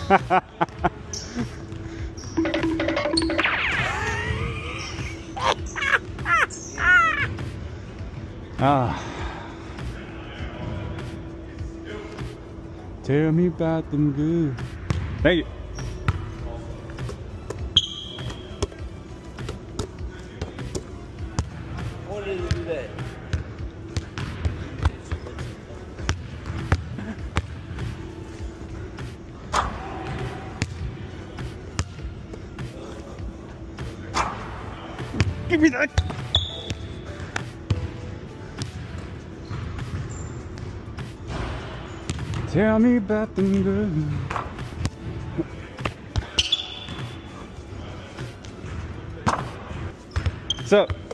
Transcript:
Ah. Tell me about them good. Thank you. What did you do that? Give me that. Tell me about them good. So